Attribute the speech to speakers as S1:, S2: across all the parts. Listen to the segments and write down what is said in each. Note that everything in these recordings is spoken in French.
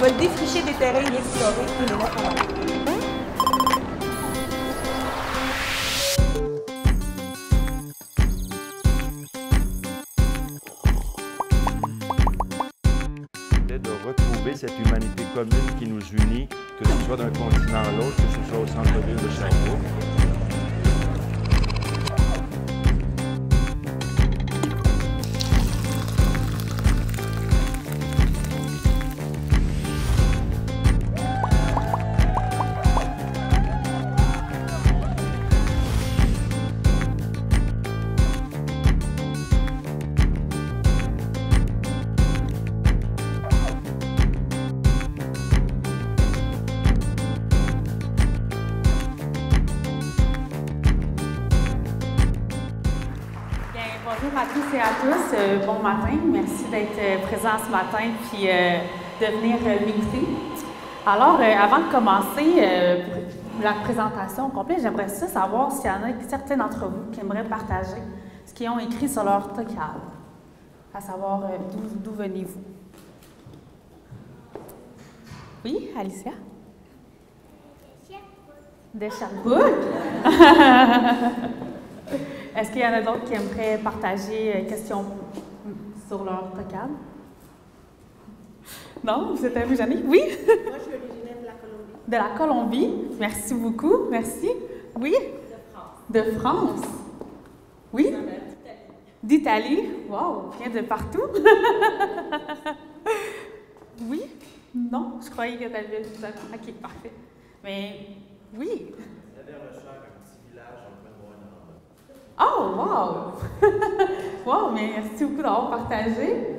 S1: va défricher des terrains inexplorés et les mettre en valeur.
S2: De retrouver cette humanité commune qui nous unit, que ce soit d'un continent à l'autre, que ce soit au centre-ville de Sherbrooke.
S3: Bonjour à tous et à tous, bon matin, merci d'être présents ce matin puis de venir m'écouter. Alors, avant de commencer la présentation complète, j'aimerais savoir s'il y en a certains d'entre vous qui aimeraient partager ce qu'ils ont écrit sur leur TOCAL, à savoir d'où venez-vous. Oui, Alicia? De Sherbrooke. Est-ce qu'il y en a d'autres qui aimeraient partager questions sur leur TOCAL? Non? Vous êtes à vous, Janine? Oui?
S4: Moi, je suis originaire de la Colombie.
S3: De la Colombie. Merci beaucoup. Merci. Oui? De France. De France? Oui? D'Italie. Wow, vient de partout. Oui? Non? Je croyais que tu avais... OK, parfait. Mais oui. Oh, wow! Wow, mais merci beaucoup d'avoir partagé.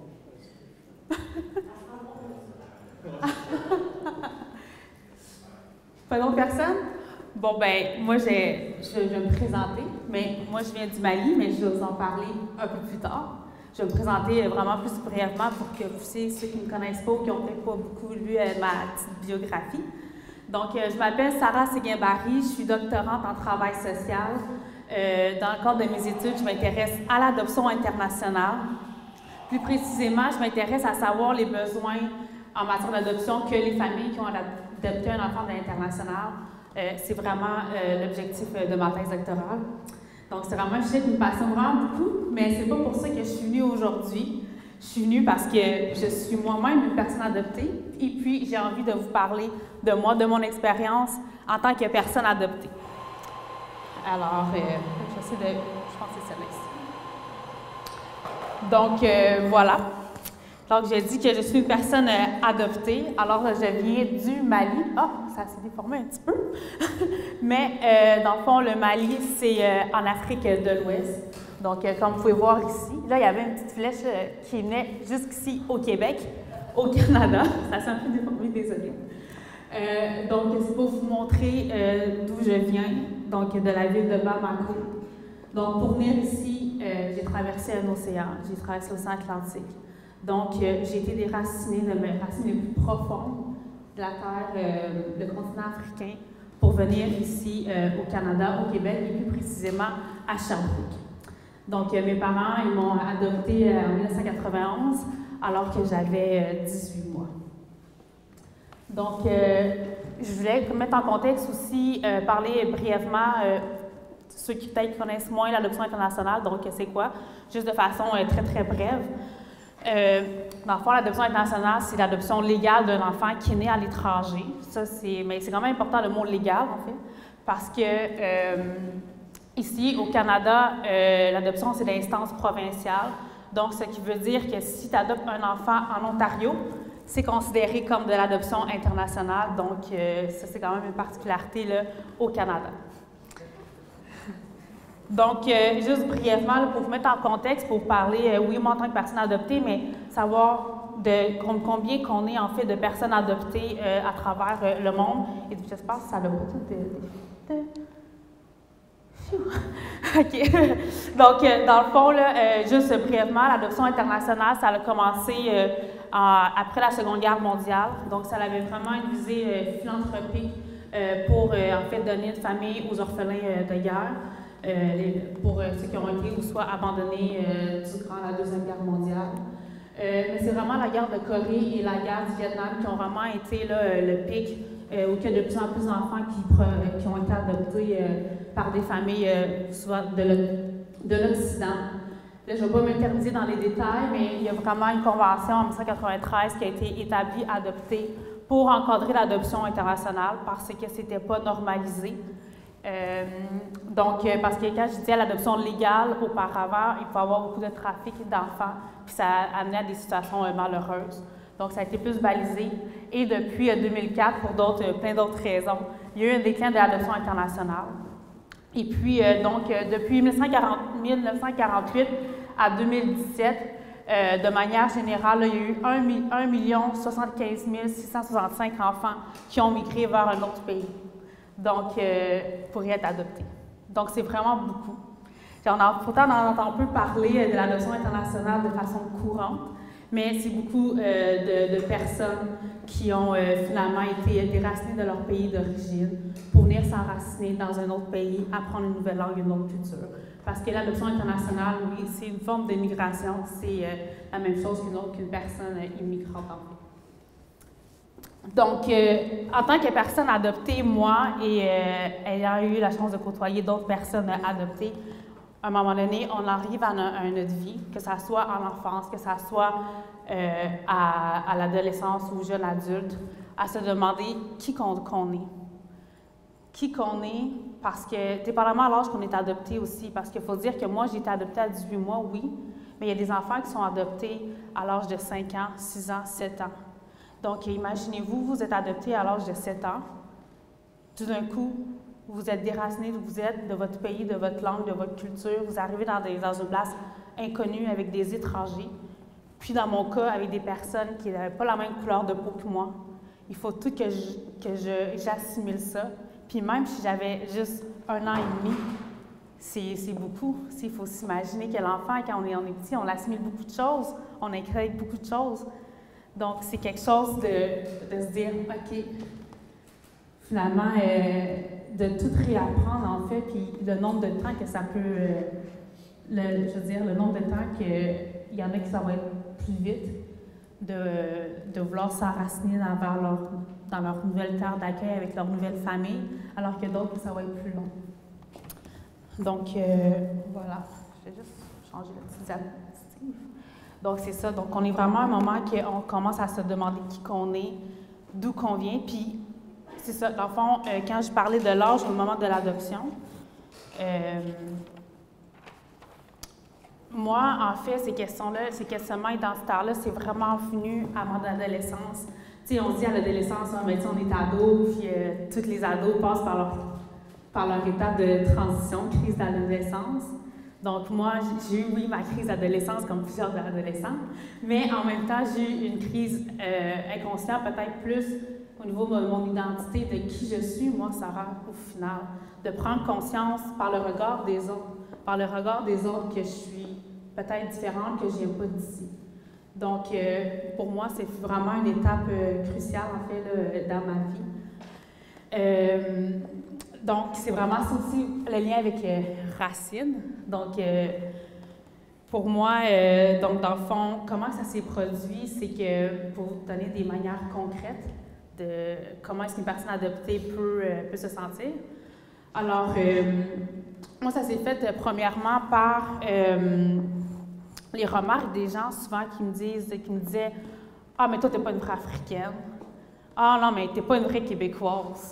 S3: Pas d'autres personnes? Bon, ben, moi, je vais me présenter, mais moi, je viens du Mali, mais je vais vous en parler un peu plus tard. Je vais me présenter vraiment plus brièvement pour que vous sachiez, ceux qui ne me connaissent pas ou qui n'ont peut-être pas beaucoup lu ma petite biographie. Donc, je m'appelle Sarah Séguin-Barry, je suis doctorante en travail social. Dans le cadre de mes études, je m'intéresse à l'adoption internationale. Plus précisément, je m'intéresse à savoir les besoins en matière d'adoption que les familles qui ont adopté un enfant de l'international. C'est vraiment l'objectif de ma thèse doctorale. Donc, c'est vraiment un sujet qui me passionne vraiment beaucoup, mais c'est pas pour ça que je suis venue aujourd'hui. Je suis venue parce que je suis moi-même une personne adoptée et puis j'ai envie de vous parler de moi, de mon expérience en tant que personne adoptée. Alors, j'essaie de... Je pense que c'est celle-là ici. Donc, voilà. Donc, j'ai dit que je suis une personne adoptée. Alors, je viens du Mali. Ah, ça s'est déformé un petit peu. Mais, dans le fond, le Mali, c'est en Afrique de l'Ouest. Donc, comme vous pouvez voir ici, là, il y avait une petite flèche qui venait jusqu'ici au Québec, au Canada. Ça s'est un peu déformé, désolée. Donc, c'est pour vous montrer d'où je viens, donc de la ville de Bamako. Donc, pour venir ici, j'ai traversé un océan, j'ai traversé l'océan Atlantique. Donc, j'ai été déracinée de mes racines les plus profondes de la terre, le continent africain, pour venir ici au Canada, au Québec, et plus précisément à Sherbrooke. Donc, mes parents, ils m'ont adoptée en 1991, alors que j'avais 18 mois. Donc, je voulais mettre en contexte aussi, parler brièvement, ceux qui peut-être connaissent moins l'adoption internationale, donc c'est quoi? Juste de façon très, très brève. Dans le fond, l'adoption internationale, c'est l'adoption légale d'un enfant qui est né à l'étranger. Mais c'est quand même important le mot légal, en fait, parce que ici, au Canada, l'adoption, c'est l'instance provinciale. Donc, ce qui veut dire que si tu adoptes un enfant en Ontario, c'est considéré comme de l'adoption internationale, donc ça, c'est quand même une particularité là, au Canada. Donc, juste brièvement, là, pour vous mettre en contexte, pour vous parler, oui, moi en tant que personne adoptée, mais savoir de combien qu'on est en fait de personnes adoptées à travers le monde. Et j'espère que ça n'a pas tout OK. Donc, dans le fond, là, juste brièvement, l'adoption internationale, ça a commencé après la Seconde Guerre mondiale. Donc, ça avait vraiment une visée philanthropique pour, en fait, donner une famille aux orphelins de guerre, pour ceux qui ont été ou soit abandonnés durant la Deuxième Guerre mondiale. Mais c'est vraiment la guerre de Corée et la guerre du Vietnam qui ont vraiment été là, le pic, où il y a de plus en plus d'enfants qui ont été adoptés par des familles souvent de l'Occident. Là, je ne vais pas m'éterniser dans les détails, mais il y a vraiment une convention en 1993 qui a été établie, adoptée, pour encadrer l'adoption internationale parce que ce n'était pas normalisé. Parce que quand je disais l'adoption légale, auparavant, il peut y avoir beaucoup de trafic d'enfants, puis ça a amené à des situations malheureuses. Donc, ça a été plus balisé. Et depuis 2004, pour plein d'autres raisons, il y a eu un déclin de l'adoption internationale. Et puis, depuis 1948 à 2017, de manière générale, il y a eu 1 075 665 enfants qui ont migré vers un autre pays, donc pour y être adoptés. Donc, c'est vraiment beaucoup. Pourtant, on en entend peu parler de l'adoption internationale de façon courante, mais c'est beaucoup de personnes qui ont finalement été déracinées de leur pays d'origine pour venir s'enraciner dans un autre pays, apprendre une nouvelle langue, une autre culture. Parce que l'adoption internationale, oui, c'est une forme de migration, c'est la même chose qu'une personne immigrante en fait. Donc, en tant que personne adoptée, moi, et ayant eu la chance de côtoyer d'autres personnes adoptées, à un moment donné, on arrive à notre vie, que ce soit à l'enfance, que ce soit à l'adolescence ou jeune adulte, à se demander qui qu'on est. Qui qu'on est, parce que, dépendamment à l'âge qu'on est adopté aussi, parce qu'il faut dire que moi, j'ai été adoptée à 18 mois, oui, mais il y a des enfants qui sont adoptés à l'âge de 5 ans, 6 ans, 7 ans. Donc, imaginez-vous, vous êtes adopté à l'âge de 7 ans, tout d'un coup, vous êtes déraciné d'où vous êtes, de votre pays, de votre langue, de votre culture, vous arrivez dans une place inconnue avec des étrangers, puis dans mon cas, avec des personnes qui n'avaient pas la même couleur de peau que moi. Il faut tout que j'assimile ça. Puis même si j'avais juste 1 an et demi, c'est beaucoup. Il faut s'imaginer que l'enfant, quand on est petit, on assimile beaucoup de choses, on écrit beaucoup de choses. Donc, c'est quelque chose de se dire, OK, finalement, de tout réapprendre, en fait, puis le nombre de temps que ça peut, le nombre de temps qu'il y en a qui ça va être plus vite, de vouloir s'enraciner dans leur nouvelle terre d'accueil avec leur nouvelle famille, alors que d'autres, ça va être plus long. Donc, voilà. Je vais juste changer la petite diapositive. Donc, c'est ça. Donc, on est vraiment à un moment qu'on commence à se demander qui qu'on est, d'où qu'on vient. Puis, c'est ça. Dans le fond, quand je parlais de l'âge au moment de l'adoption, moi, en fait, ces questions-là, ces questionnements identitaires-là, c'est vraiment venu à mon adolescence. Tu sais, on se dit à l'adolescence, on est ado, puis tous les ados passent par leur étape de transition, crise d'adolescence. Donc, moi, j'ai eu, oui, ma crise d'adolescence comme plusieurs adolescents, mais en même temps, j'ai eu une crise inconsciente, peut-être plus au niveau de mon identité, de qui je suis, moi, Sarah, au final. De prendre conscience par le regard des autres, que je suis peut-être différente, que je viens pas d'ici. Donc, pour moi, c'est vraiment une étape cruciale, en fait, là, dans ma vie. Donc, c'est vraiment ça aussi le lien avec racines. Donc, pour moi, donc dans le fond, comment ça s'est produit, c'est que, pour vous donner des manières concrètes de comment est-ce qu'une personne adoptée peut se sentir. Alors, moi, ça s'est fait premièrement par les remarques des gens souvent qui me disaient « Ah, mais toi, t'es pas une vraie Africaine. Ah non, mais t'es pas une vraie Québécoise. »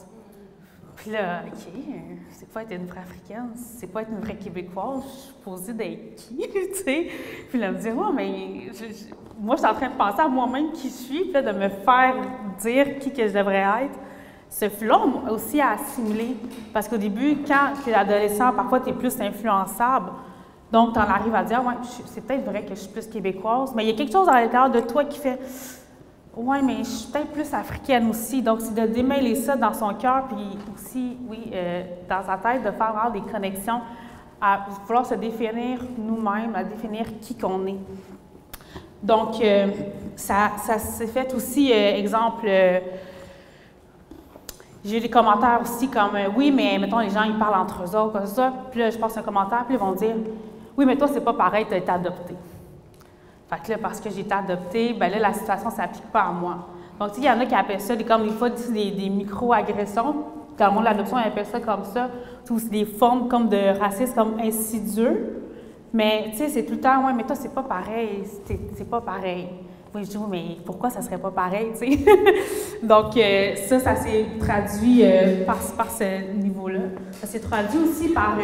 S3: Puis là, OK, c'est quoi être une vraie Africaine? C'est quoi être une vraie Québécoise? Je suis supposée d'être qui, tu sais? Puis là, me dire « Oh, mais moi, je suis en train de penser à moi-même qui je suis, puis là, de me faire dire qui que je devrais être. » Ce flot aussi à assimiler, parce qu'au début, quand tu es adolescent, parfois tu es plus influençable, donc tu en arrives à dire « Ouais, c'est peut-être vrai que je suis plus québécoise, mais il y a quelque chose à l'intérieur de toi qui fait « Ouais, mais je suis peut-être plus africaine aussi. » Donc, c'est de démêler ça dans son cœur, puis aussi, oui, dans sa tête, de faire avoir des connexions, à vouloir se définir nous-mêmes, à définir qui qu'on est. Donc, ça s'est fait aussi, exemple, j'ai eu des commentaires aussi comme « Oui, mais mettons, les gens, ils parlent entre eux autres, comme ça. » Puis là, je passe un commentaire, puis ils vont dire « Oui, mais toi, c'est pas pareil, tu as été adopté. » Fait que là, parce que j'ai été adoptée, ben là, la situation ne s'applique pas à moi. Donc, tu sais, il y en a qui appellent ça comme des fois des micro-agressions. Dans le monde de l'adoption, ils appellent ça comme ça. Ou des formes comme de racisme comme insidieux. Mais, tu sais, c'est tout le temps, ouais, mais toi, c'est pas pareil. C'est pas pareil. Oui, je dis, oui, mais pourquoi ça serait pas pareil, tu sais? Donc, ça s'est traduit par ce niveau-là. Ça s'est traduit aussi par,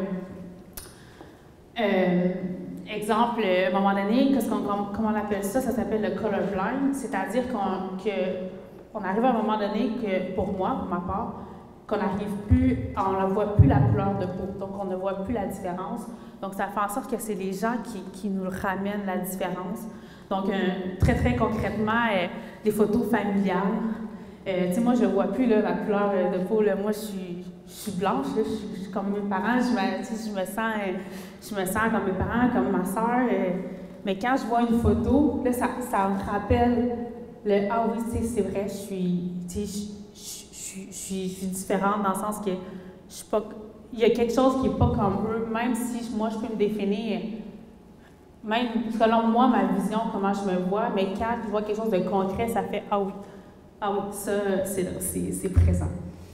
S3: exemple, à un moment donné, comment on appelle ça? Ça s'appelle le colorblind, c'est-à-dire qu'on arrive à un moment donné que, pour moi, pour ma part, qu'on n'arrive plus, on ne voit plus la couleur de peau, donc on ne voit plus la différence. Donc, ça fait en sorte que c'est les gens qui nous ramènent la différence. Donc, très, très concrètement, des photos familiales. Tu sais, moi, je ne vois plus là, la couleur de peau. Là. Moi, je suis blanche, là, je suis comme mes parents. Je me sens comme mes parents, comme ma soeur. Mais quand je vois une photo, là, ça me rappelle ah oui, c'est vrai, je suis différente dans le sens que je suis pas. Il y a quelque chose qui n'est pas comme eux, même si moi, je peux me définir. Même selon moi, ma vision, comment je me vois, mais quand je vois quelque chose de concret, ça fait ah oui, ça, c'est présent.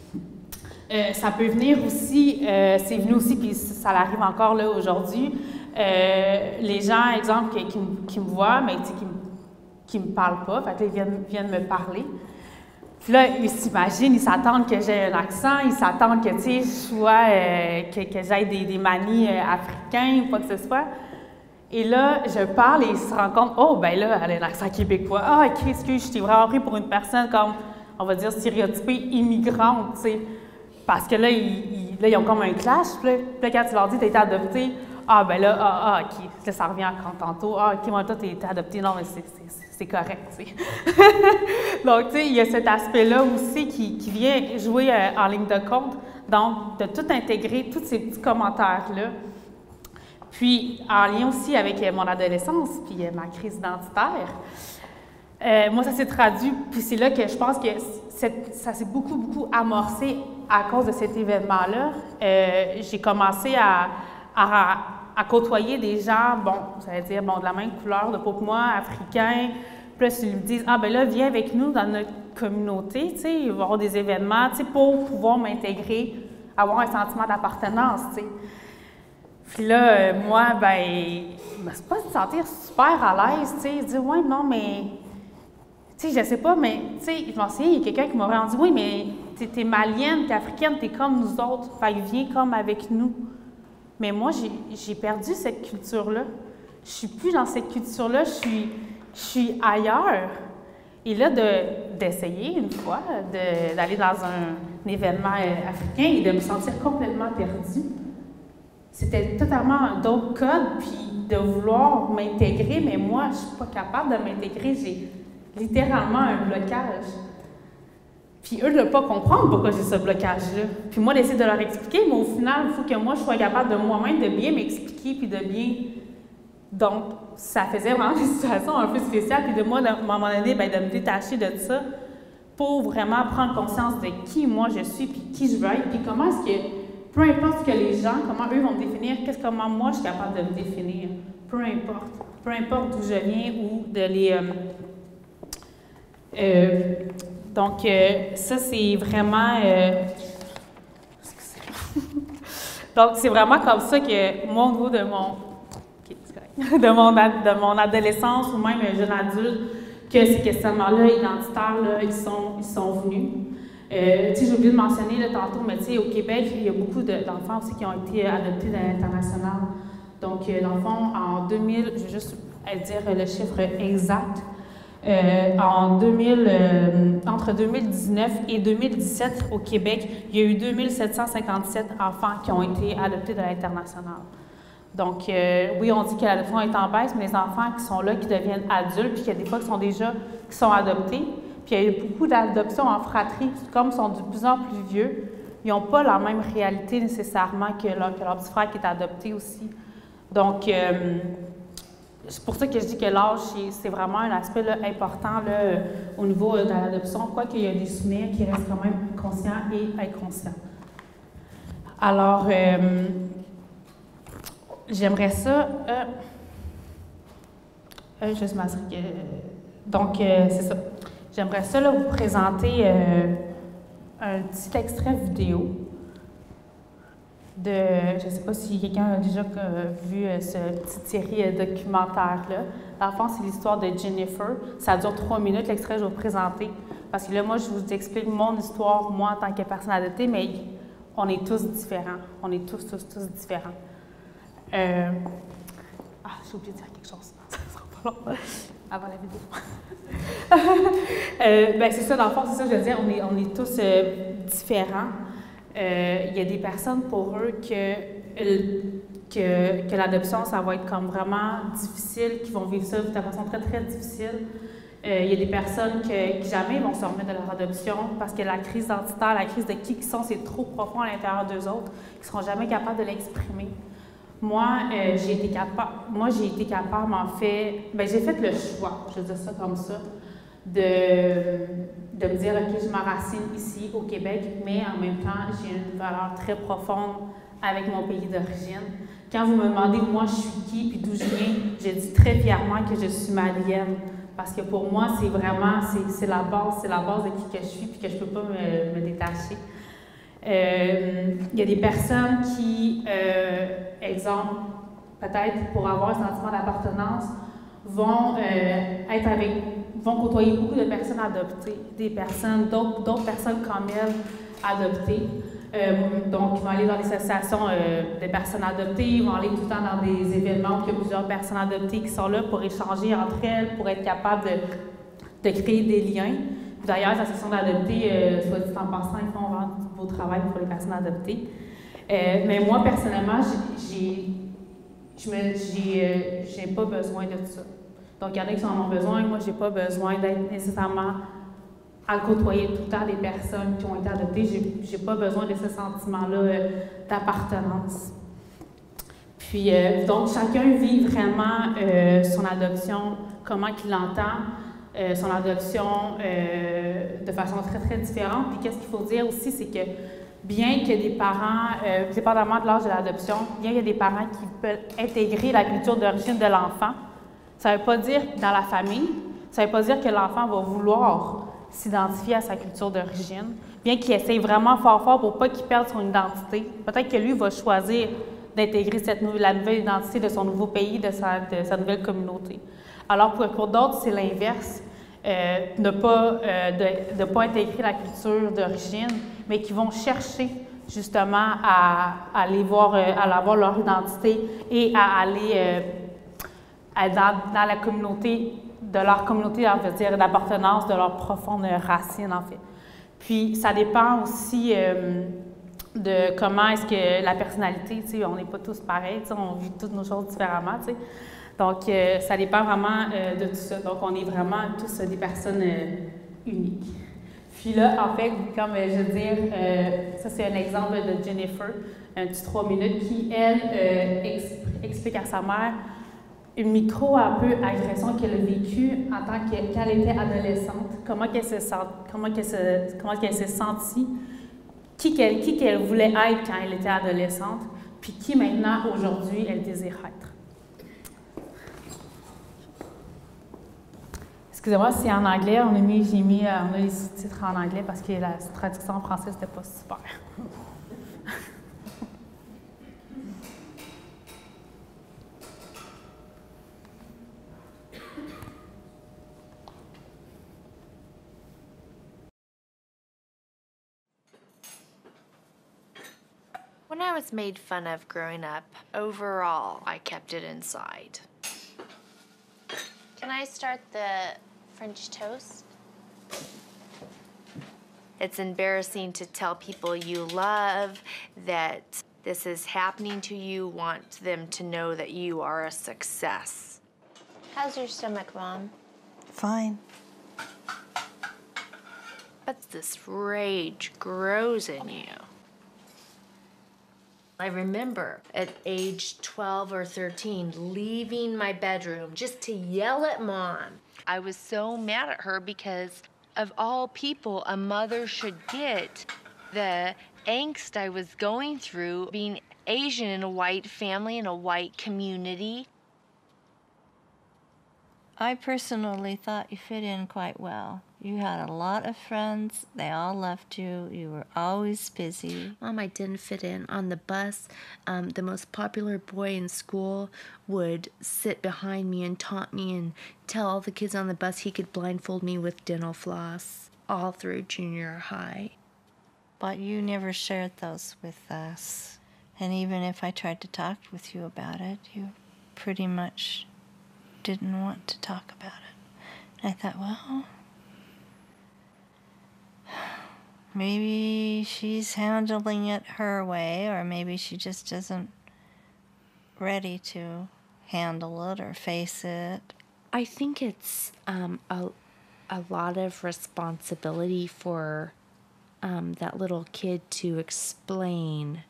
S3: Ça peut venir aussi, c'est venu aussi, puis ça arrive encore là aujourd'hui. Les gens, exemple, qui me voient, mais qui me parlent pas, fait que là, ils viennent me parler. Puis là, ils s'imaginent, ils s'attendent que j'ai un accent, ils s'attendent que, tu sais, que j'aille des manies africains ou quoi que ce soit. Et là, je parle et ils se rendent compte, oh, ben là, elle a un accent québécois. Ah, OK, excuse, je t'ai vraiment pris pour une personne comme, on va dire, stéréotypée, immigrante, tu sais. Parce que là, ils ont comme un clash. Puis là, quand tu leur dis, tu as été adoptée, ah, ben là, OK. Là, ça revient encore tantôt. Ah, OK, moi, toi, tu as été adoptée. Non, mais c'est correct, tu sais. Donc, tu sais, il y a cet aspect-là aussi qui vient jouer en ligne de compte. Donc, de tout intégrer, tous ces petits commentaires-là. Puis, en lien aussi avec mon adolescence, puis ma crise identitaire, moi, ça s'est traduit, puis c'est là que je pense que ça s'est beaucoup, beaucoup amorcé à cause de cet événement-là. J'ai commencé à côtoyer des gens, bon, ça veut dire, bon, de la même couleur de peau que moi, africains. Puis là, ils me disent, ah, ben là, viens avec nous dans notre communauté, tu sais, il va y avoir des événements, tu sais, pour pouvoir m'intégrer, avoir un sentiment d'appartenance, tu sais. Puis là, moi, ben c'est pas de me sentir super à l'aise, tu sais, dire, ouais, non, mais, tu sais, je sais pas, mais, tu sais, je m'en souviens, il y a quelqu'un qui m'aurait dit, oui, mais t'es malienne, t'es africaine, t'es comme nous autres, fait que viens comme avec nous. Mais moi, j'ai perdu cette culture-là. Je suis plus dans cette culture-là, je suis ailleurs. Et là, d'essayer une fois, d'aller dans un événement africain et de me sentir complètement perdue, c'était totalement d'autres codes, puis de vouloir m'intégrer, mais moi, je ne suis pas capable de m'intégrer. J'ai littéralement un blocage. Puis eux de ne pas comprendre pourquoi j'ai ce blocage-là. Puis moi, d'essayer de leur expliquer, mais au final, il faut que moi, je sois capable de moi-même de bien m'expliquer, puis de bien... Donc, ça faisait vraiment des situations un peu spéciales, puis de moi, à un moment donné, bien, de me détacher de ça pour vraiment prendre conscience de qui moi je suis, puis qui je veux être, puis comment est-ce que... Peu importe ce que les gens, comment eux vont me définir, comment moi je suis capable de me définir. Peu importe d'où je viens ou de les... donc, ça, c'est vraiment... donc, c'est vraiment comme ça que moi, au niveau de mon... OK, c'est correct. de mon adolescence ou même jeune adulte, que ces questionnements-là identitaires, ils sont venus. Tu sais, j'ai oublié de mentionner là, tantôt, mais tu sais, au Québec, il y a beaucoup d'enfants aussi qui ont été adoptés de l'international. Donc, dans le fond, en 2000, je vais juste dire le chiffre exact, entre 2019 et 2017, au Québec, il y a eu 2757 enfants qui ont été adoptés de l'international. Donc, oui, on dit que l'adoption est en baisse, mais les enfants qui sont là, qui deviennent adultes, puis qu'il y a des fois qui sont adoptés, puis il y a eu beaucoup d'adoptions en fratrie, comme ils sont de plus en plus vieux, ils n'ont pas la même réalité nécessairement que leur petit frère qui est adopté aussi. Donc, c'est pour ça que je dis que l'âge, c'est vraiment un aspect là, important là, au niveau de l'adoption, quoiqu'il y a des souvenirs qui restent quand même conscients et inconscients. Alors, j'aimerais ça... Juste m'assurer. Donc, c'est ça. J'aimerais ça là, vous présenter un petit extrait vidéo de... Je ne sais pas si quelqu'un a déjà vu cette petite série documentaire-là. Dans le fond, c'est l'histoire de Jennifer. Ça dure 3 minutes, l'extrait que je vais vous présenter. Parce que là, moi, je vous explique mon histoire, moi, en tant que personne adoptée, mais on est tous différents. On est tous différents. J'ai oublié de dire quelque chose. Ça sera pas long avant la vidéo. C'est ça, dans le fond, c'est ça, je veux dire, on est tous différents. Il y a des personnes pour eux que l'adoption, ça va être comme vraiment difficile, qui vont vivre ça de façon très, très difficile. Il y a des personnes qui jamais vont se remettre de leur adoption parce que la crise identitaire, la crise de qui ils sont, c'est trop profond à l'intérieur d'eux autres, qu'ils ne seront jamais capables de l'exprimer. Moi, j'ai été capable, en fait, j'ai fait le choix, je vais dire ça comme ça, de me dire, OK, je m'enracine ici, au Québec, mais en même temps, j'ai une valeur très profonde avec mon pays d'origine. Quand vous me demandez, moi, je suis qui, puis d'où je viens, je dis très fièrement que je suis malienne. Parce que pour moi, c'est vraiment, c'est la base de qui que je suis, puis que je ne peux pas me détacher. Il y a des personnes qui, exemple, peut-être pour avoir un sentiment d'appartenance, vont côtoyer beaucoup de personnes adoptées, d'autres personnes comme elles adoptées. Donc, ils vont aller dans des associations de personnes adoptées, ils vont aller tout le temps dans des événements où il y a plusieurs personnes adoptées qui sont là pour échanger entre elles, pour être capables de créer des liens. D'ailleurs, les associations d'adoptés, soit dit en passant, ils font vraiment du beau travail pour les personnes adoptées. Mais moi, personnellement, j'ai pas besoin de ça. Donc, il y en a qui en ont besoin. Moi, j'ai pas besoin d'être nécessairement à côtoyer tout le temps des personnes qui ont été adoptées. J'ai pas besoin de ce sentiment-là d'appartenance. Puis, donc, chacun vit vraiment son adoption, comment il l'entend, son adoption de façon très, très différente. Puis, qu'est-ce qu'il faut dire aussi, c'est que bien que des parents, dépendamment de l'âge de l'adoption, bien qu'il y ait des parents qui peuvent intégrer la culture d'origine de l'enfant, ça ne veut pas dire que dans la famille, ça ne veut pas dire que l'enfant va vouloir s'identifier à sa culture d'origine, bien qu'il essaye vraiment fort pour ne pas qu'il perde son identité. Peut-être que lui va choisir d'intégrer la nouvelle identité de son nouveau pays, de sa nouvelle communauté. Alors pour d'autres, c'est l'inverse, de ne pas intégrer la culture d'origine, mais qui vont chercher justement à avoir leur identité et à aller dans la communauté, de leur communauté, on veut dire, d'appartenance, de leur profonde racine, en fait. Puis, ça dépend aussi de comment est-ce que la personnalité, tu sais, on n'est pas tous pareils, tu sais, on vit toutes nos choses différemment, tu sais. Donc, ça dépend vraiment de tout ça. Donc, on est vraiment tous des personnes uniques. Puis là, en fait, comme je veux dire, ça c'est un exemple de Jennifer, un petit 3 minutes, qui, elle, explique à sa mère une micro-agression qu'elle a vécue quand elle était adolescente, comment qu'elle s'est sentie, qui qu'elle voulait être quand elle était adolescente, puis qui maintenant, aujourd'hui, elle désire être. Excusez-moi, c'est en anglais, on a les sous-titres en anglais parce que la traduction en français, c'était pas super.
S5: When I was made fun of growing up, overall, I kept it inside.
S6: Can I start the French toast?
S5: It's embarrassing to tell people you love that this is happening to you, want them to know that you are a success.
S6: How's your stomach, Mom?
S7: Fine.
S5: But this rage grows in you. I remember at age 12 or 13 leaving my bedroom just to yell at Mom. I was so mad at her because of all people a mother should get, the angst I was going through being Asian in a white family, in a white community.
S7: I personally thought you fit in quite well. You had a lot of friends. They all left you. You were always busy.
S5: Mom, I didn't fit in. On the bus, the most popular boy in school would sit behind me and taunt me and tell all the kids on the bus he could blindfold me with dental floss all through junior high.
S7: But you never shared those with us. And even if I tried to talk with you about it, you pretty much didn't want to talk about it. And I thought, well, maybe she's handling it her way, or maybe she just isn't ready to handle it or face it.
S5: I think it's a lot of responsibility for that little kid to explain,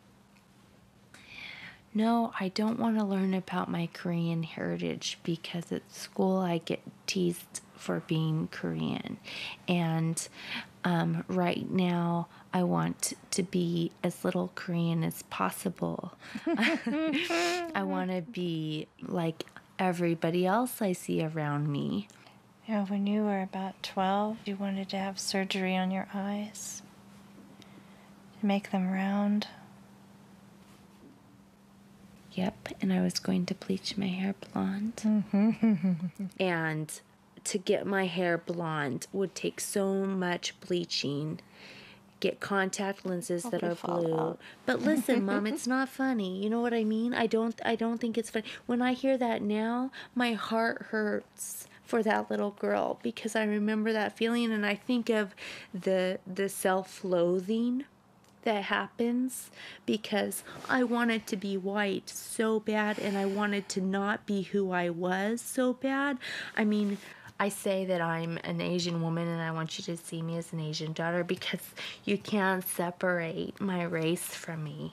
S5: no, I don't want to learn about my Korean heritage because at school I get teased for being Korean. And right now I want to be as little Korean as possible. I want to be like everybody else I see around me.
S7: You know, when you were about 12, you wanted to have surgery on your eyes to make them round.
S5: Yep, and I was going to bleach my hair blonde. And to get my hair blonde would take so much bleaching. Get contact lenses that are blue. But listen, Mom, it's not funny. You know what I mean? I don't think it's funny. When I hear that now, my heart hurts for that little girl because I remember that feeling and I think of the self-loathing that happens because I wanted to be white so bad and I wanted to not be who I was so bad. I mean, I say that I'm an Asian woman and I want you to see me as an Asian daughter because you can't separate my race from me.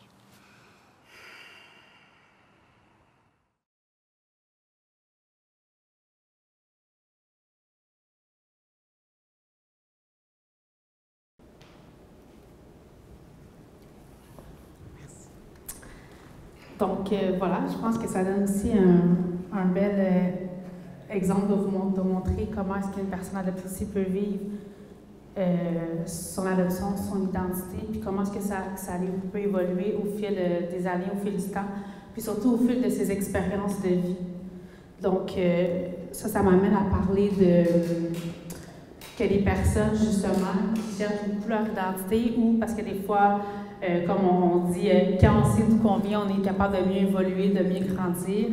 S3: Donc voilà, je pense que ça donne aussi un bel exemple de vous montrer comment est-ce qu'une personne adoptée aussi peut vivre son adoption, son identité, puis comment est-ce que ça peut évoluer au fil des années, au fil du temps, puis surtout au fil de ses expériences de vie. Donc ça m'amène à parler que les personnes justement qui cherchent beaucoup leur identité ou parce que des fois comme on dit, quand on sait d'où on vient, on est capable de mieux évoluer, de mieux grandir,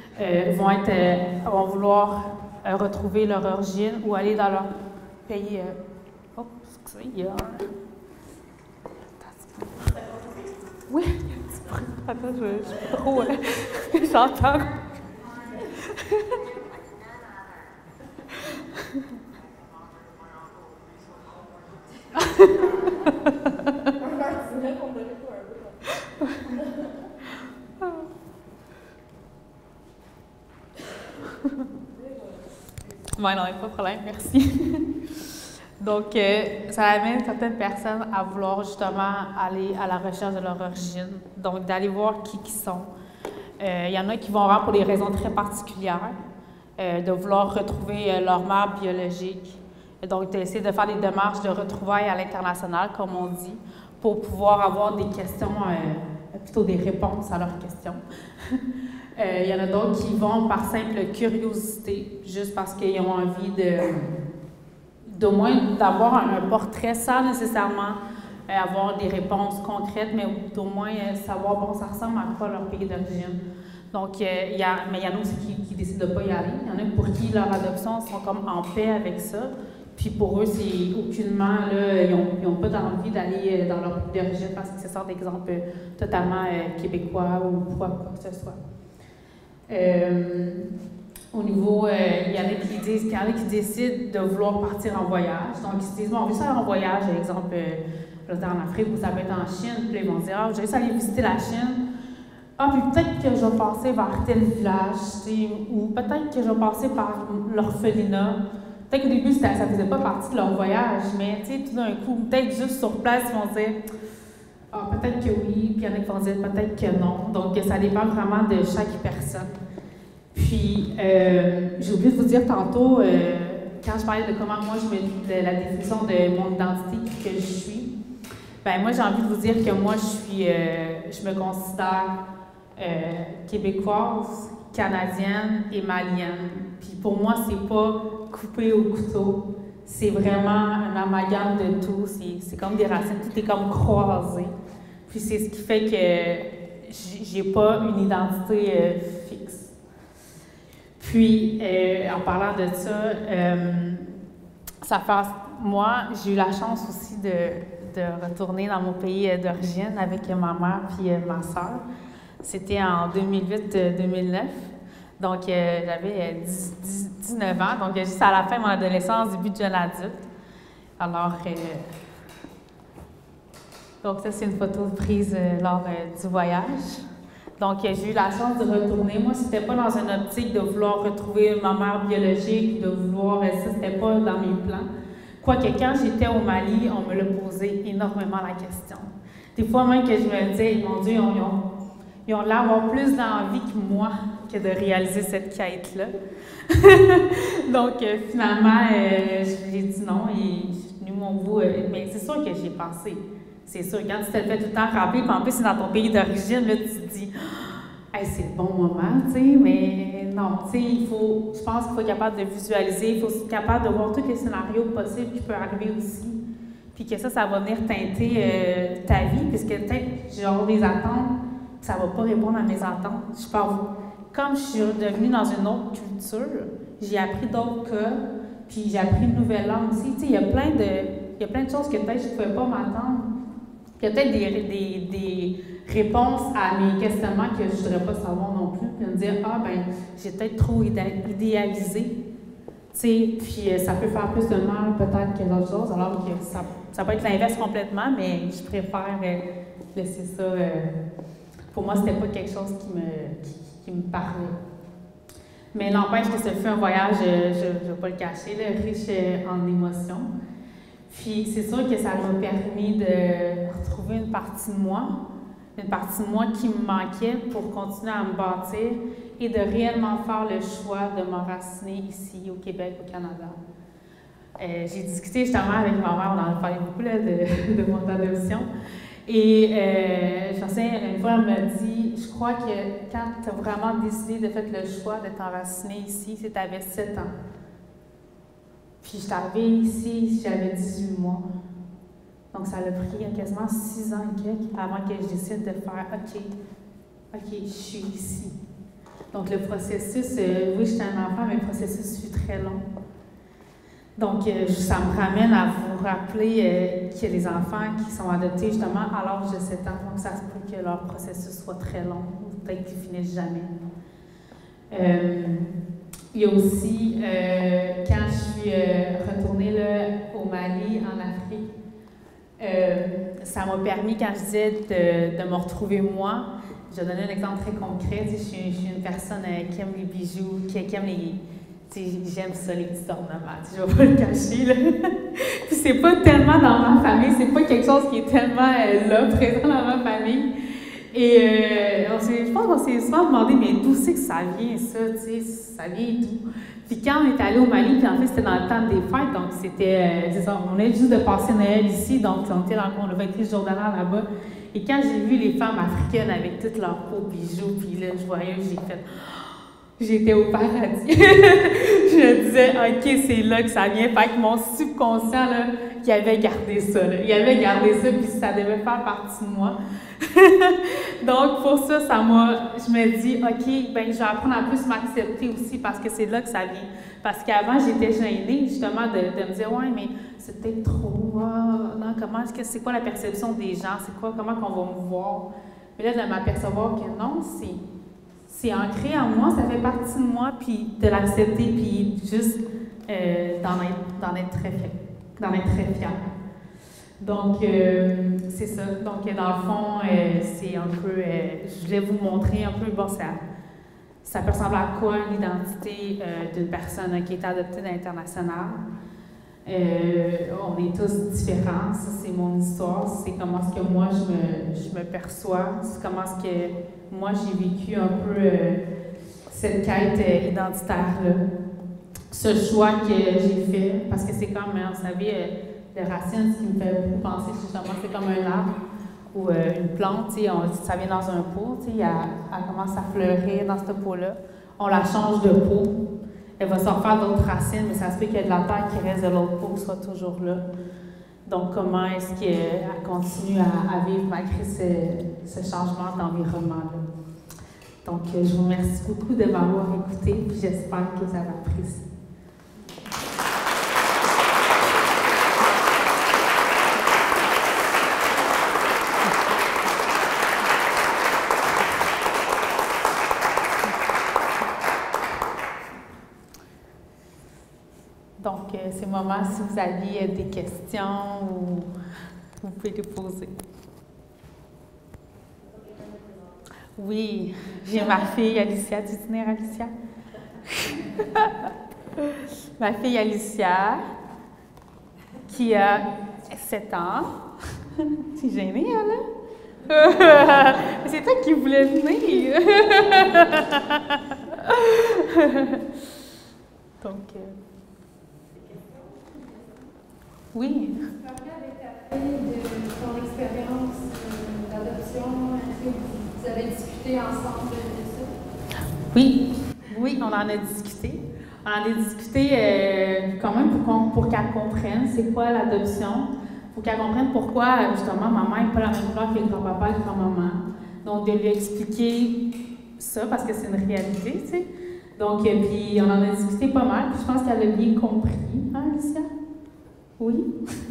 S3: vont vouloir retrouver leur origine ou aller dans leur pays. Oh, excusez, il y a un... Oui, il y a un petit bruit. Attends, je suis trop... j'entends. Ouais, non, pas de problème, merci. Donc, ça amène certaines personnes à vouloir justement aller à la recherche de leur origine, donc d'aller voir qui ils sont. Il y en a qui vont vraiment pour des raisons très particulières, de vouloir retrouver leur mère biologique, et donc d'essayer de faire des démarches de retrouvailles à l'international, comme on dit, pour pouvoir avoir des questions, plutôt des réponses à leurs questions. Il y en a d'autres qui vont par simple curiosité, juste parce qu'ils ont envie d'au moins d'avoir un portrait sans nécessairement avoir des réponses concrètes, mais au moins savoir, bon, ça ressemble à quoi leur pays d'origine. Donc, mais il y en a aussi qui décident de ne pas y aller. Il y en a pour qui leur adoption sont comme en paix avec ça. Puis pour eux, c'est aucunement, là, ils n'ont pas d'envie d'aller dans leur pays d'origine parce que ce sont des exemples totalement québécois ou quoi que ce soit. Au niveau, il y en a qui disent, qu'il y en a qui décident de vouloir partir en voyage. Donc, ils se disent, bon, on veut ça aller en voyage, par exemple, en Afrique ou ça peut être en Chine. Puis là, ils vont dire, ah, j'ai juste aller visiter la Chine. Ah, puis peut-être que je vais passer vers tel village, ou peut-être que je vais passer par l'orphelinat. Peut-être qu'au début, ça ne faisait pas partie de leur voyage, mais tout d'un coup, peut-être juste sur place, ils vont dire, ah, peut-être que oui, puis il y en a qui vont dire peut-être que non. Donc, ça dépend vraiment de chaque personne. Puis, Puis, j'ai oublié de vous dire tantôt, quand je parlais de comment moi de la définition de mon identité que je suis, ben moi j'ai envie de vous dire que moi je me considère québécoise, canadienne et malienne. Puis pour moi c'est pas coupé au couteau, c'est vraiment un amalgame de tout. C'est comme des racines, tout est comme croisé. Puis c'est ce qui fait que j'ai pas une identité fixe. Puis, en parlant de ça fait, moi, j'ai eu la chance aussi de retourner dans mon pays d'origine avec ma mère puis ma soeur. C'était en 2008-2009. Donc, j'avais 19 ans. Donc, juste à la fin de mon adolescence, début de jeune adulte. Alors, donc ça, c'est une photo prise lors du voyage. Donc, j'ai eu la chance de retourner. Moi, c'était pas dans une optique de vouloir retrouver ma mère biologique, de vouloir ça, c'était pas dans mes plans. Quoique, quand j'étais au Mali, on me l'a posé énormément la question. Des fois même que je me disais, mon Dieu, ils ont l'air d'avoir plus d'envie que moi que de réaliser cette quête-là. Donc, finalement, j'ai dit non et je suis venue mon bout. Mais c'est sûr que j'y ai pensé. C'est sûr, quand tu te le fais tout le temps rappeler, puis en plus, c'est dans ton pays d'origine, là, tu te dis hey, c'est le bon moment, tu sais, mais non, tu sais, je pense qu'il faut être capable de visualiser, il faut être capable de voir tous les scénarios possibles qui peuvent arriver aussi, puis que ça va venir teinter ta vie, puisque peut-être j'ai des attentes, ça va pas répondre à mes attentes. Je parle, comme je suis devenue dans une autre culture, j'ai appris d'autres cas, puis j'ai appris une nouvelle langue aussi, tu sais, il y a plein de choses que peut-être je ne pouvais pas m'attendre. Il y a peut-être des réponses à mes questionnements que je ne voudrais pas savoir non plus, puis me dire ah ben j'ai peut-être trop idéalisé, tu sais, puis ça peut faire plus de mal peut-être que d'autres choses, alors que ça peut être l'inverse complètement, mais je préfère laisser ça. Pour moi, c'était pas quelque chose qui me parlait. Mais n'empêche que ce fut un voyage, je ne vais pas le cacher, là, riche en émotions. Puis c'est sûr que ça m'a permis de retrouver une partie de moi qui me manquait pour continuer à me bâtir et de réellement faire le choix de m'enraciner ici au Québec, au Canada. J'ai discuté justement avec ma mère, on en parlait beaucoup là, de mon adoption. Et je sais, une fois, elle m'a dit, je crois que quand tu as vraiment décidé de faire le choix de t'enraciner ici, c'est que tu avais 7 ans. Puis je suis arrivée ici, j'avais 18 mois. Donc ça a pris quasiment 6 ans et quelques avant que je décide de faire OK, je suis ici. Donc le processus, oui, j'étais un enfant, mais le processus fut très long. Donc ça me ramène à vous rappeler qu'il y a des enfants qui sont adoptés justement à l'âge de 7 ans. Donc ça se peut que leur processus soit très long, ou peut-être qu'ils finissent jamais. Il y a aussi, quand je suis retournée là, au Mali, en Afrique, ça m'a permis, quand je disais de me retrouver moi, je vais donner un exemple très concret. Je suis une personne qui aime les bijoux, qui aime les... J'aime ça, les petits ornements, je ne vais pas le cacher. Là. Puis c'est pas tellement dans ma famille, c'est pas quelque chose qui est tellement là, présent dans ma famille. Et je pense qu'on s'est souvent demandé, mais d'où c'est que ça vient, ça, ça vient d'où? Puis quand on est allé au Mali, puis en fait, c'était dans le temps des fêtes, donc c'était, c'est ça, on venait juste de passer Noël ici, donc on était dans le 28 jours de l'an là-bas. Et quand j'ai vu les femmes africaines avec toutes leurs beaux bijoux, puis là, joyeuses, j'ai fait... J'étais au paradis. Je me disais, OK, c'est là que ça vient. Fait que mon subconscient, là, il avait gardé ça. Là. Il avait gardé ça, puis ça devait faire partie de moi. Donc, pour ça, je me dis, OK, ben je vais apprendre à plus m'accepter aussi, parce que c'est là que ça vient. Parce qu'avant, j'étais gênée, justement, de me dire, ouais, mais c'est peut-être trop. Non, c'est quoi la perception des gens? Comment qu'on va me voir? Mais là, de m'apercevoir que non, c'est ancré en moi, ça fait partie de moi, puis de l'accepter, puis juste d'en être très fière. Donc, c'est ça. Donc, dans le fond, c'est un peu... je voulais vous montrer un peu, bon, ça peut ressembler à quoi l'identité d'une personne qui est adoptée à l'international. On est tous différents, ça c'est mon histoire, c'est comment est-ce que moi je me perçois, c'est comment est-ce que moi j'ai vécu un peu cette quête identitaire-là. Ce choix que j'ai fait, parce que c'est comme, vous savez, les racines, ce qui me fait beaucoup penser, justement, c'est comme un arbre ou une plante, ça vient dans un pot, elle commence à fleurir dans ce pot-là. On la change de pot, elle va s'en faire d'autres racines, mais ça se fait qu'il y a de la terre qui reste de l'autre pot, qui soit toujours là. Donc, comment est-ce qu'elle continue à vivre malgré ce changement d'environnement-là? Donc, je vous remercie beaucoup de m'avoir écouté, puis j'espère que vous avez apprécié. Donc, c'est le moment, si vous aviez des questions, ou vous pouvez les poser. Oui, j'ai ma fille Alicia. Tu veux venir, Alicia? Ma fille Alicia, qui a 7 ans. Tu es gênée, elle? C'est toi qui voulais venir. Donc, oui.
S4: Tu peux parler avec ta fille de ton expérience d'adoption? Est-ce que vous avez discuté ensemble de ça?
S3: Oui, oui, on en a discuté. On en a discuté quand même pour qu'elle comprenne c'est quoi l'adoption, pour qu'elle comprenne pourquoi, justement, maman n'est pas la même couleur que le grand-papa et le grand-maman. Donc, de lui expliquer ça, parce que c'est une réalité, tu sais. Donc, puis on en a discuté pas mal, puis je pense qu'elle a bien compris, hein, Alicia? Oui.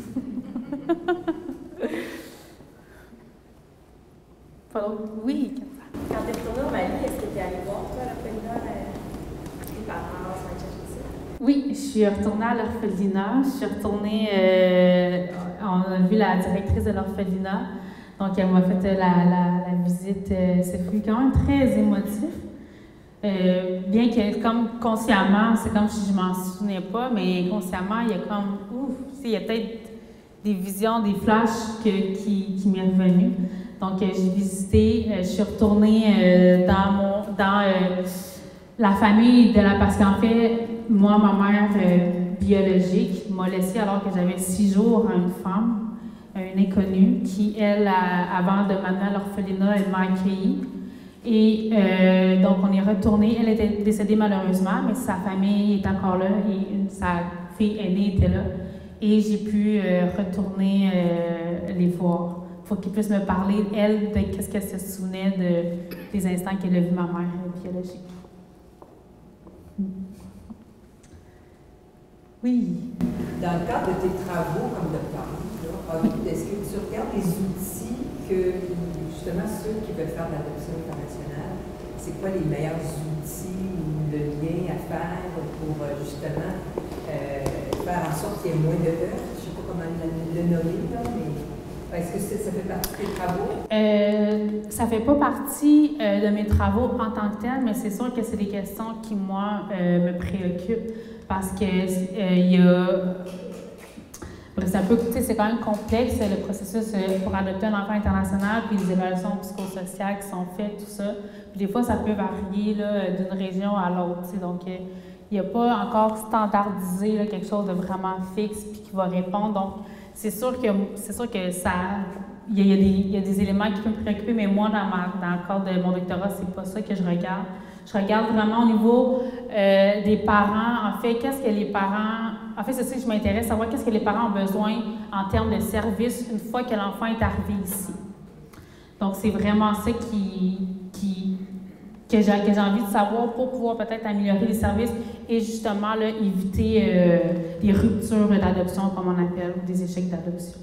S3: Oui.
S1: Quand tu es retournée au Mali, est-ce que tu es allée voir, toi, l'orphelinat, tes parents, ça?
S3: Oui, je suis retournée à l'orphelinat. Je suis retournée, on a vu la directrice de l'orphelinat. Donc, elle m'a fait la visite. C'est quand même très émotif. Bien que, comme consciemment, c'est comme si je m'en souvenais pas, mais consciemment, il y a comme, il y a peut-être des visions, des flashs qui m'est revenu. Donc, j'ai visité, je suis retournée dans la famille parce qu'en fait, moi, ma mère biologique m'a laissée alors que j'avais 6 jours à une femme, une inconnue, qui, elle, avant de m'amener à l'orphelinat, elle m'a accueillie. Et donc, on est retourné. Elle était décédée malheureusement, mais sa famille est encore là et sa fille aînée était là. Et j'ai pu retourner les voir pour qu'ils puissent me parler, elle, de qu'est-ce qu'elle se souvenait des instants qu'elle a vu ma mère biologique. Oui.
S8: Dans le cadre de tes travaux comme doctorante, est-ce que tu regardes les outils que, justement, ceux qui veulent faire de l'adoption internationale, c'est quoi les meilleurs outils ou le lien à faire pour, justement, faire en sorte qu'il y ait moins de heurts? Je ne sais pas comment le nommer, là, mais est-ce que ça fait partie de tes travaux?
S3: Ça ne fait pas partie de mes travaux en tant que tel, mais c'est sûr que c'est des questions qui, moi, me préoccupent parce que il y a... C'est un peu, c'est quand même complexe le processus pour adopter un enfant international, puis les évaluations psychosociales qui sont faites, tout ça. Puis des fois, ça peut varier d'une région à l'autre. Donc, il n'y a pas encore standardisé là, quelque chose de vraiment fixe puis qui va répondre. Donc, c'est sûr que ça, il y a des éléments qui peuvent me préoccuper, mais moi, dans le cadre de mon doctorat, c'est pas ça que je regarde. Je regarde vraiment au niveau des parents. En fait, qu'est-ce que les parents... En fait, c'est ça que je m'intéresse, savoir qu'est-ce que les parents ont besoin en termes de services une fois que l'enfant est arrivé ici. Donc, c'est vraiment ça que j'ai envie de savoir pour pouvoir peut-être améliorer les services et justement là, éviter les ruptures d'adoption, comme on appelle, ou des échecs d'adoption.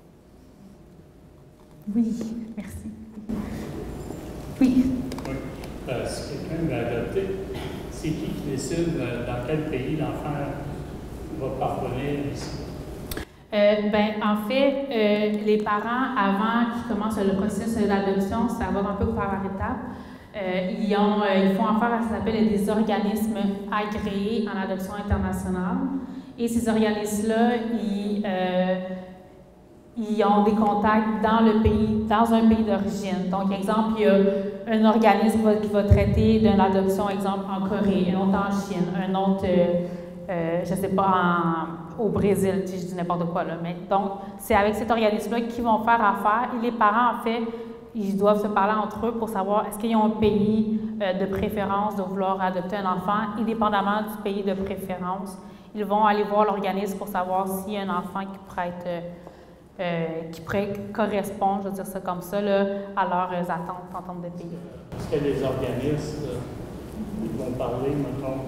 S3: Oui, merci. Oui.
S9: Si quelqu'un veut adopter, c'est qui décide dans quel pays l'enfant va parvenir ici?
S3: En fait, les parents, avant qu'ils commencent le processus d'adoption, ça va un peu par étapes. Ils font affaire à ce qu'on appelle des organismes agréés en adoption internationale. Et ces organismes-là, ils ont des contacts dans le pays, dans un pays d'origine. Donc, exemple, il y a un organisme qui va traiter d'une adoption, exemple, en Corée, un autre en Chine, un autre, je ne sais pas, au Brésil, si je dis n'importe quoi, là. Mais donc, c'est avec cet organisme-là qu'ils vont faire affaire et les parents, en fait, ils doivent se parler entre eux pour savoir est-ce qu'ils ont un pays de préférence de vouloir adopter un enfant, indépendamment du pays de préférence. Ils vont aller voir l'organisme pour savoir s'il y a un enfant qui pourrait correspondre, je veux dire ça comme ça, là, à leurs attentes en termes de pays.
S9: Est-ce que les organismes vont parler, mettons,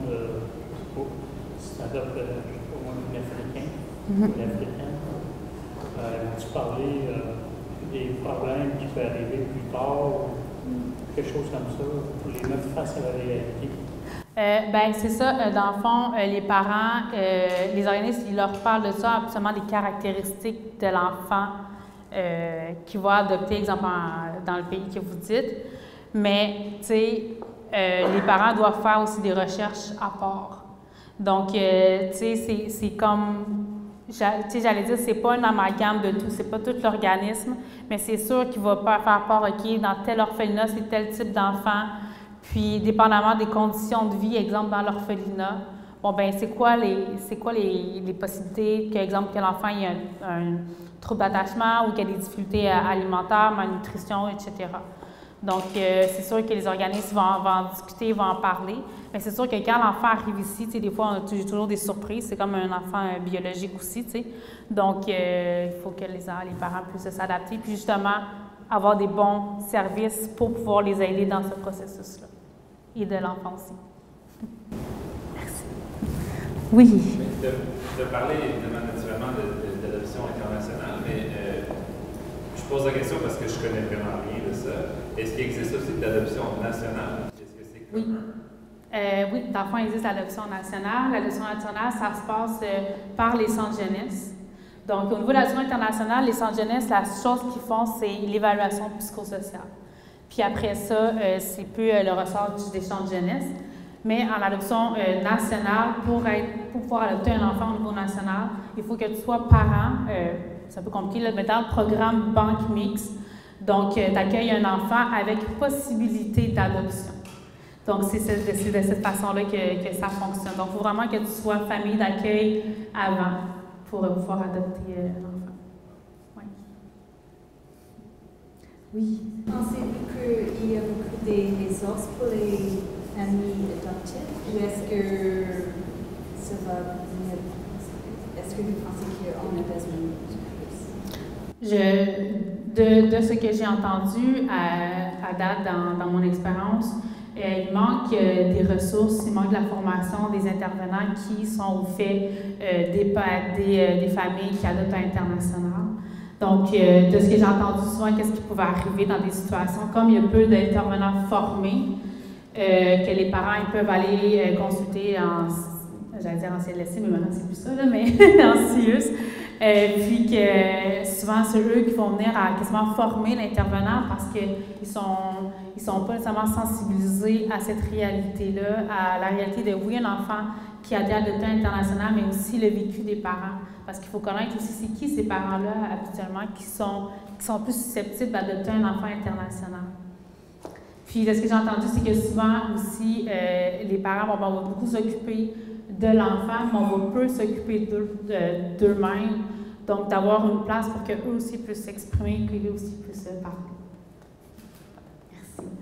S9: si tu adoptes un Africain ou l'Africaine, vont-tu parler des problèmes qui peuvent arriver plus tard ou quelque chose comme ça pour les mettre face à la réalité?
S3: Ben c'est ça. Dans le fond, les parents, les organismes, ils leur parlent de ça, absolument des caractéristiques de l'enfant qui va adopter, exemple, dans le pays que vous dites. Mais, tu sais, les parents doivent faire aussi des recherches à part. Donc, tu sais, c'est comme, tu sais, j'allais dire, c'est pas un amalgame de tout, c'est pas tout l'organisme, mais c'est sûr qu'il va faire part, OK, dans tel orphelinat, c'est tel type d'enfant. Puis, dépendamment des conditions de vie, exemple dans l'orphelinat, bon, ben c'est quoi les possibilités, que l'enfant ait un trouble d'attachement ou qu'il ait des difficultés alimentaires, malnutrition, etc. Donc, c'est sûr que les organismes vont en discuter, vont en parler. Mais c'est sûr que quand l'enfant arrive ici, tu sais, des fois, on a toujours des surprises. C'est comme un enfant biologique aussi, tu sais. Donc, il faut que les parents puissent s'adapter. Puis, justement, avoir des bons services pour pouvoir les aider dans ce processus-là. Et de l'enfant aussi. Merci. Oui.
S10: De parler, évidemment, naturellement, d'adoption internationale, mais je pose la question parce que je ne connais vraiment rien de ça. Est-ce qu'il existe aussi de l'adoption nationale? Est-ce que c'est
S3: oui. Oui, dans le fond, il existe l'adoption nationale. L'adoption nationale, ça se passe par les centres jeunesse. Donc, au niveau de l'adoption internationale, les centres jeunesse, la chose qu'ils font, c'est l'évaluation psychosociale. Puis après ça, c'est plus le ressort des centres jeunesse. Mais en adoption nationale, pour pouvoir adopter un enfant au niveau national, il faut que tu sois parent. C'est un peu compliqué, là, mais dans le programme Banque Mixte, donc tu accueilles un enfant avec possibilité d'adoption. Donc, c'est de cette façon-là que ça fonctionne. Donc, il faut vraiment que tu sois famille d'accueil avant pour pouvoir adopter un enfant. Oui. Oui.
S11: Pensez-vous qu'il y a beaucoup des ressources pour les familles adoptives ou est-ce que ça va venir? Est-ce que vous pensez qu'on a besoin de plus?
S3: De ce que j'ai entendu à date dans mon expérience, il manque des ressources, il manque de la formation des intervenants qui sont au fait des familles qui adoptent à l'international. Donc, de ce que j'ai entendu souvent, qu'est-ce qui pouvait arriver dans des situations, comme il y a peu d'intervenants formés, que les parents ils peuvent aller consulter j'allais dire en CLSC, mais maintenant c'est plus ça, là, mais en CIUS. Puis que souvent, c'est eux qui vont venir à quasiment former l'intervenant parce qu'ils sont pas nécessairement sensibilisés à cette réalité-là, à la réalité de, oui, un enfant qui a été adopté à l'international, mais aussi le vécu des parents. Parce qu'il faut connaître aussi c'est qui ces parents-là, habituellement, qui sont plus susceptibles d'adopter un enfant international. Puis, de ce que j'ai entendu, c'est que souvent aussi, les parents vont beaucoup s'occuper de l'enfant, mais on va peu s'occuper d'eux-mêmes. Donc, d'avoir une place pour qu'eux aussi puissent s'exprimer, qu'eux aussi puissent parler. Merci.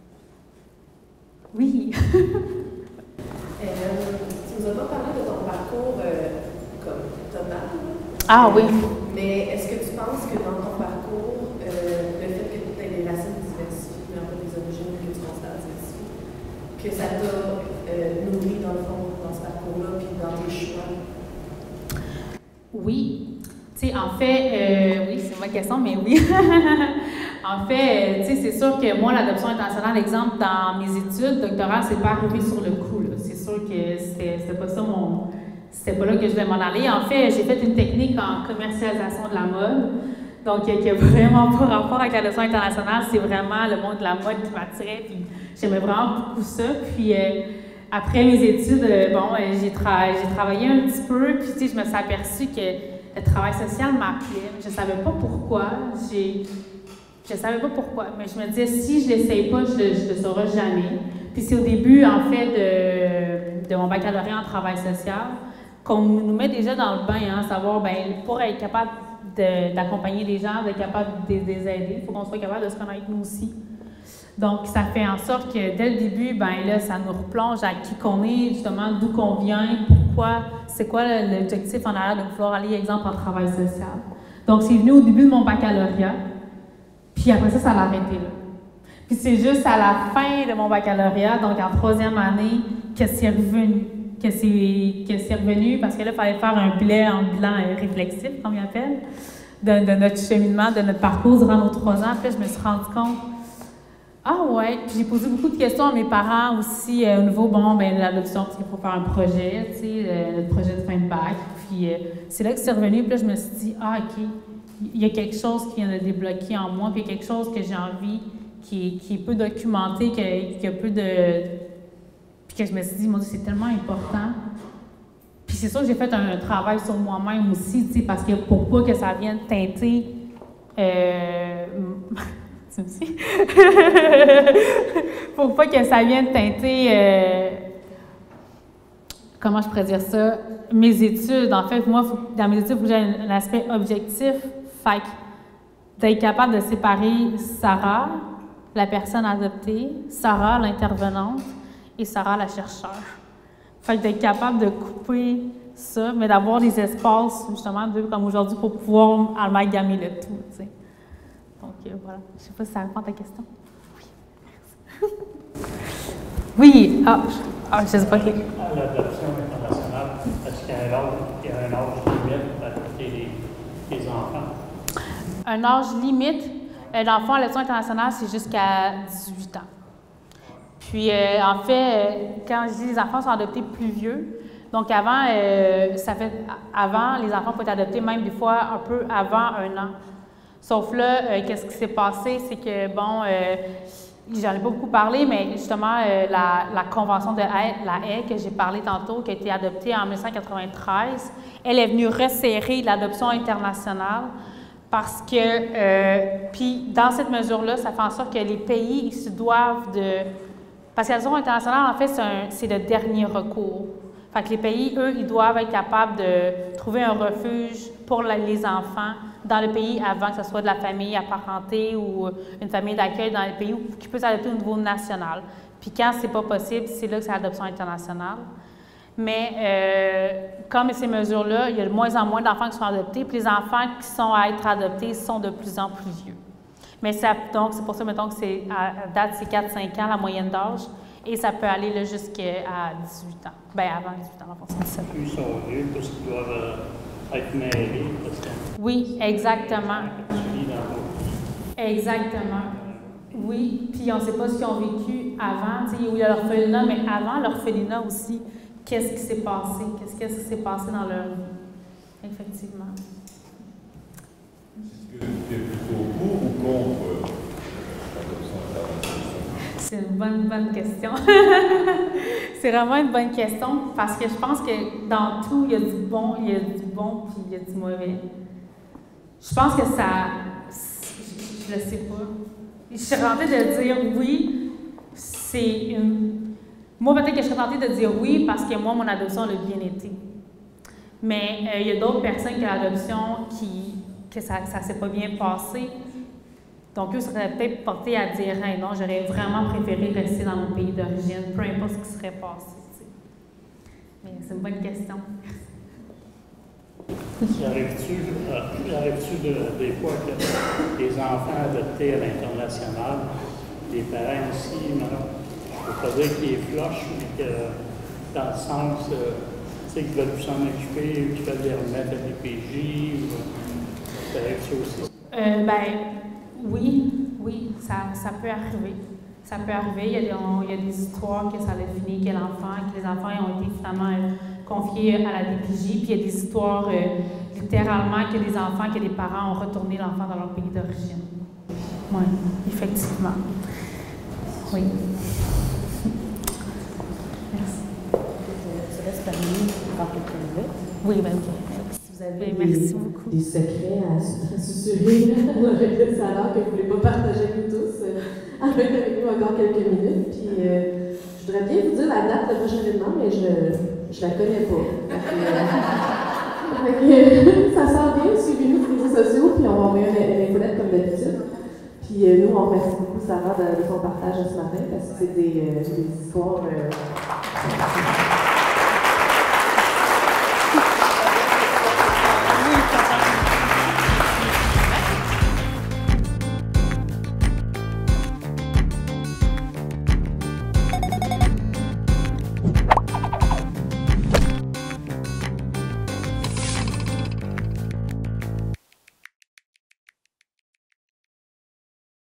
S3: Oui.
S1: Tu nous as pas parlé de ton parcours comme total.
S3: Ah oui.
S1: Mais est-ce que tu penses que dans ton parcours, le fait que tu aies des racines diversifiées, mais un peu des origines que tu constates diversifiées, que ça t'a nourri dans le fond dans ce parcours-là, puis dans tes choix?
S3: Oui. Tu sais, en fait, oui, c'est ma question, mais oui. En fait, tu sais, c'est sûr que moi, l'adoption internationale, exemple, dans mes études doctorales, c'est pas arrivé sur le coup, là. C'est sûr que c'était pas ça c'était pas là que je voulais m'en aller. En fait, j'ai fait une technique en commercialisation de la mode, donc qui n'a vraiment pas rapport avec l'adoption internationale. C'est vraiment le monde de la mode qui m'attirait, puis j'aimais vraiment beaucoup ça. Puis après mes études, j'ai travaillé un petit peu, puis tu sais, je me suis aperçue que le travail social m'appelait. Je ne savais pas pourquoi. Je ne savais pas pourquoi, mais je me disais, si je ne l'essaye pas, je ne le saurai jamais. Puis c'est au début, en fait, de mon baccalauréat en travail social, qu'on nous met déjà dans le bain, hein, savoir, ben, pour être capable d'accompagner les gens, d'être capable de les aider, il faut qu'on soit capable de se connaître nous aussi. Donc, ça fait en sorte que dès le début, ben là, ça nous replonge à qui qu'on est, justement, d'où qu'on vient, pourquoi, c'est quoi l'objectif en arrière de vouloir aller, exemple, en travail social. Donc, c'est venu au début de mon baccalauréat, puis après ça l'a arrêté là. Puis c'est juste à la fin de mon baccalauréat, donc en 3e année, que c'est revenu. Que c'est revenu parce que là, il fallait faire un bilan réflexif, comme on appelle, de notre cheminement, de notre parcours durant nos 3 ans. Puis là, je me suis rendu compte, ah ouais, puis j'ai posé beaucoup de questions à mes parents aussi au niveau, bon, ben l'adoption, il faut faire un projet, tu sais, le projet de fin de bac. Puis c'est là que c'est revenu, puis là, je me suis dit, ah ok, il y a quelque chose qui vient de débloquer en moi, puis il y a quelque chose que j'ai envie, qui est peu documenté, qui a peu de... Puis que je me suis dit, mon Dieu, c'est tellement important. Puis c'est sûr que j'ai fait un travail sur moi-même aussi, tu sais, parce que pour pas que ça vienne teinter... tu me dis? Pour pas que ça vienne teinter... comment je pourrais dire ça? Mes études. En fait, moi, dans mes études, il faut que j'ai un aspect objectif. Fait que d'être capable de séparer Sarah, la personne adoptée, Sarah, l'intervenante, et Sarah, la chercheur. Fait que d'être capable de couper ça, mais d'avoir des espaces, justement, comme aujourd'hui, pour pouvoir amalgamer le tout, tu sais. Donc, voilà. Je ne sais pas si ça répond à ta question. Oui. Oui. Je sais pas.
S9: L'adoption internationale, est-ce qu'il y a un âge limite pour adopter les enfants?
S3: Un âge limite? L'enfant à l'adoption internationale, c'est jusqu'à 18 ans. Puis, en fait, quand je dis les enfants sont adoptés plus vieux, donc avant, avant, les enfants pouvaient être adoptés même des fois un peu avant 1 an. Sauf là, qu'est-ce qui s'est passé, c'est que, bon, j'en ai pas beaucoup parlé, mais justement, la Convention de la Haye, que j'ai parlé tantôt, qui a été adoptée en 1993, elle est venue resserrer l'adoption internationale parce que, puis dans cette mesure-là, ça fait en sorte que les pays, ils se doivent de... Parce que l'adoption internationale, en fait, c'est le dernier recours. Fait que les pays, eux, ils doivent être capables de trouver un refuge pour les enfants dans le pays avant que ce soit de la famille apparentée ou une famille d'accueil dans le pays qui peut s'adopter au niveau national. Puis quand c'est pas possible, c'est là que c'est l'adoption internationale. Mais comme ces mesures-là, il y a de moins en moins d'enfants qui sont adoptés, puis les enfants qui sont à être adoptés sont de plus en plus vieux. Mais donc, c'est pour ça, mettons, que c'est à date, c'est 4-5 ans la moyenne d'âge, et ça peut aller là, jusqu'à 18 ans. Bien, avant 18 ans, en fonction de ça.
S9: Plus ils sont vieux, plus ils doivent être mêlés.
S3: Oui, exactement. Exactement. Oui, puis on ne sait pas ce qu'ils ont vécu avant, tu sais, il y a l'orphelinat, mais avant l'orphelinat aussi, qu'est-ce qui s'est passé? Qu'est-ce qui s'est passé dans leur vie? Effectivement.
S12: Est-ce que tu es plutôt pour ou contre l'adoption internationale?
S3: C'est une bonne question. C'est vraiment une bonne question parce que je pense que dans tout, il y a du bon, puis il y a du mauvais. Je pense que ça... Je ne sais pas. Je serais tentée de dire oui, c'est une... Moi, peut-être que je serais tentée de dire oui parce que moi, mon adoption a bien été. Mais il y a d'autres personnes qui ont l'adoption que ça ne s'est pas bien passé. Donc, eux seraient peut-être portés à dire hey, non, j'aurais vraiment préféré rester dans mon pays d'origine, peu importe ce qui serait passé. T'sais. Mais c'est une bonne question.
S9: Arrives-tu des fois que les enfants adoptés à l'international, les parents aussi, je ne peux pas dire qu'ils flochent, mais que dans le sens, tu sais, qu'ils veulent s'en occuper, ou qu'ils veulent les remettre à des PJ, ou arrives-tu aussi?
S3: Oui, ça peut arriver. Ça peut arriver. Il y a des histoires que ça a fini, que les enfants ont été finalement confiés à la DPJ, puis il y a des histoires littéralement que les enfants, que les parents ont retourné l'enfant dans leur pays d'origine. Oui, effectivement. Oui. Merci.
S1: Je te laisse terminer dans quelques minutes.
S3: Oui, bien, OK.
S1: vous avez
S3: merci beaucoup.
S13: Des secrets à susurrer avec le salaire que vous ne voulez pas partager avec nous tous, avec nous encore quelques minutes. Puis, je voudrais bien vous dire la date de prochain événement, mais je la connais pas. Ça sent bien, suivez-nous sur les réseaux sociaux, puis on va envoyer une infolette comme d'habitude. Puis nous, on remercie beaucoup Sarah de son partage ce matin, parce que c'est des histoires...